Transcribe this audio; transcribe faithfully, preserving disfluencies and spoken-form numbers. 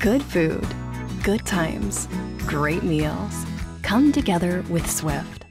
Good food, good times, great meals. Come together with Swift.